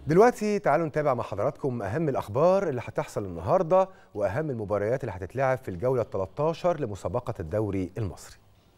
دلوقتي تعالوا نتابع مع حضراتكم أهم الأخبار اللي هتحصل النهاردة وأهم المباريات اللي هتتلعب في الجولة 13 لمسابقة الدوري المصري.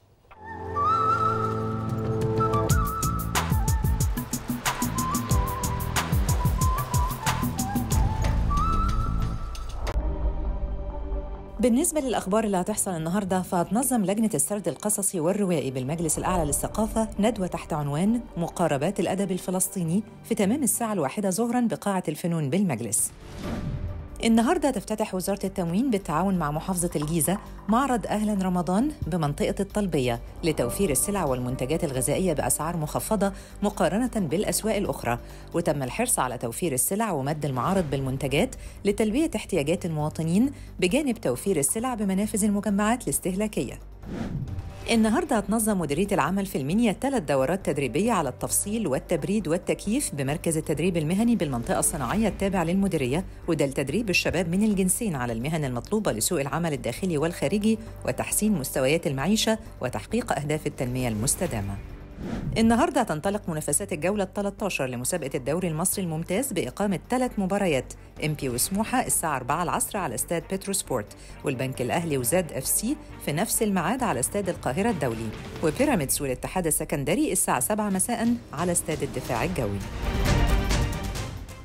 بالنسبة للأخبار اللي هتحصل النهاردة، فهتنظم لجنة السرد القصصي والروائي بالمجلس الأعلى للثقافة ندوة تحت عنوان مقاربات الأدب الفلسطيني في تمام الساعة 1 ظهراً بقاعة الفنون بالمجلس. النهاردة تفتتح وزارة التموين بالتعاون مع محافظة الجيزة معرض أهلاً رمضان بمنطقة الطلبية لتوفير السلع والمنتجات الغذائية بأسعار مخفضة مقارنة بالأسواق الأخرى، وتم الحرص على توفير السلع ومد المعارض بالمنتجات لتلبية احتياجات المواطنين بجانب توفير السلع بمنافذ المجمعات الاستهلاكية. النهاردة هتنظم مديرية العمل في المنيا 3 دورات تدريبية على التفصيل والتبريد والتكييف بمركز التدريب المهني بالمنطقة الصناعية التابع للمديرية، وده لتدريب الشباب من الجنسين على المهن المطلوبة لسوق العمل الداخلي والخارجي وتحسين مستويات المعيشة وتحقيق أهداف التنمية المستدامة. النهاردة تنطلق منافسات الجولة 13 لمسابقة الدوري المصري الممتاز بإقامة 3 مباريات، إمبي وسموحة الساعة 4 العصر على استاد بترو سبورت، والبنك الأهلي وزد اف سي في نفس الميعاد على استاد القاهرة الدولي، وبيراميدز والاتحاد السكندري الساعة 7 مساء على استاد الدفاع الجوي.